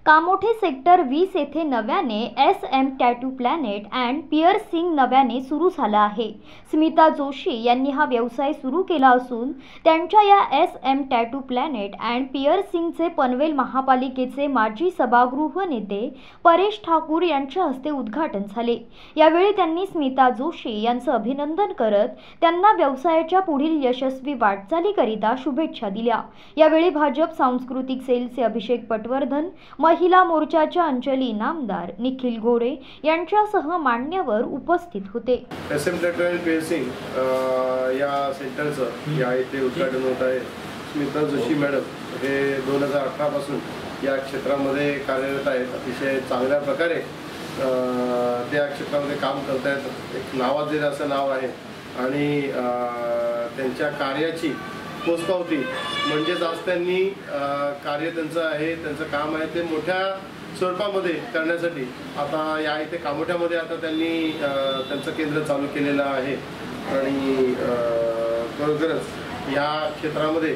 Kamothe sector 20 येथे नव्याने SM tattoo planet and piercing नव्याने सुरू झाला आहे। स्मिता जोशी यांनी हा व्यवसाय सुरू केला असून त्यांच्या या SM टॅटू प्लॅनेट अँड पिअर्सिंगचे पनवेल महापालिकेचे माजी सभागृह नेते परेश ठाकूर यांच्या हस्ते उद्घाटन झाले। यावेळी त्यांनी स्मिता जोशी यांचे अभिनंदन करत त्यांना व्यवसायाच्या पुढील यशस्वी वाटचालीकरिता शुभेच्छा दिल्या। यावेळी भाजप सांस्कृतिक सेलचे अभिषेक पटवर्धन, महिला मोर्चाच्या अंजली नामदार, निखिल गोरे यांच्यासह मान्यवर उपस्थित होते। SM टॅटू अँड पिअर्सिंग या सेंटरचं या इथे उद्घाटन होत आहे। स्मिता जोशी मॅडम हे 2018 पासून या क्षेत्रामध्ये कार्यरत आहेत। अतिशय चांगल्या प्रकारे त्या क्षेत्रामध्ये काम करत आहेत। एक नावाजलेलं असं नाव आहे आणि त्यांच्या कार्याची पोचपावती म्हणजेच आज त्यांनी कार्य त्यांचं आहे, त्यांचं काम आहे ते मोठ्या स्वरूपामध्ये करण्यासाठी आता या इथे कामोठ्यामध्ये आता त्यांनी त्यांचं केंद्र चालू केलेलं आहे। आणि खरोखरच या क्षेत्रामध्ये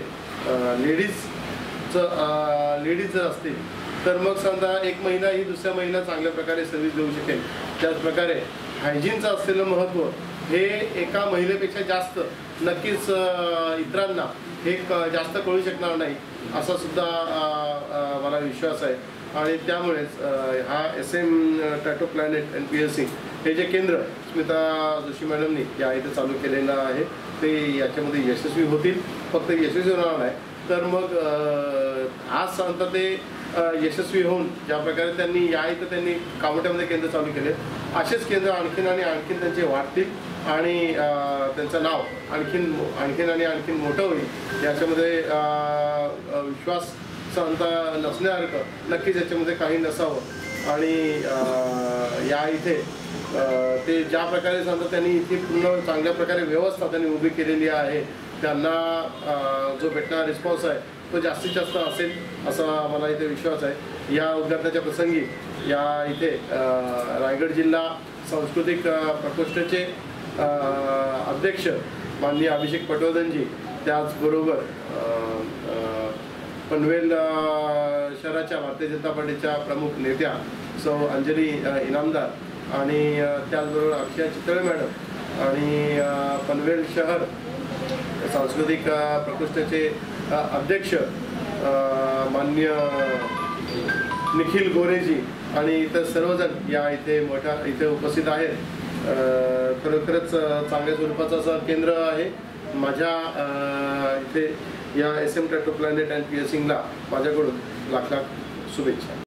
लेडीज जर असतील तर मग समजा एक महिला ही दुसऱ्या महिला चांगल्या प्रकारे सर्व्हिस देऊ शकेल। त्याचप्रकारे हायजीनचं असलेलं महत्त्व हे एका महिलेपेक्षा जास्त नक्कीच इतरांना हे जास्त कळू शकणार नाही असा सुद्धा मला विश्वास आहे। आणि त्यामुळेच हा SM tattoo planet and piercing हे जे केंद्र स्मिता जोशी मॅडमनी या इथे चालू केलेलं आहे ते याच्यामध्ये यशस्वी होतील। फक्त यशस्वी होणार नाही तर मग आज सांगता ते यशस्वी होऊन ज्या प्रकारे त्यांनी या इथं त्यांनी कामोठ्यामध्ये केंद्र चालू केले असेच केंद्र आणखीन आणि आणखीन त्यांचे वाढतील आणि त्यांचं नाव आणखीन आणखीन मोठं होईल याच्यामध्ये विश्वास सांगता नसण्यासारखं नक्कीच याच्यामध्ये काही नसावं। आणि या इथे ते ज्या प्रकारे सांगता त्यांनी इथे पूर्ण चांगल्या प्रकारे व्यवस्था त्यांनी उभी केलेली आहे, त्यांना जो भेटणारा रिस्पॉन्स आहे तो जास्तीत जास्त असेल असा मला इथे विश्वास आहे। या उद्घाटनाच्या प्रसंगी या इथे रायगड जिल्हा सांस्कृतिक प्रकोष्ठाचे अध्यक्ष माननीय अभिषेक पटवर्धनजी, त्याचबरोबर पनवेल शहराच्या भारतीय जनता पार्टीच्या प्रमुख नेत्या सौ अंजली इनामदार आणि त्याचबरोबर अक्षय चितळे मॅडम आणि पनवेल शहर सांस्कृतिक प्रकोष्ठाचे अध्यक्ष माननीय निखिल गोरेजी आणि इतर सर्वजण या इथे इथे उपस्थित आहेत। खरोखरच चांगल्या स्वरूपाचं असं केंद्र आहे। माझ्या इथे या SM टॅटू प्लॅनेट अँड पिअर्सिंगला माझ्याकडून लाख शुभेच्छा।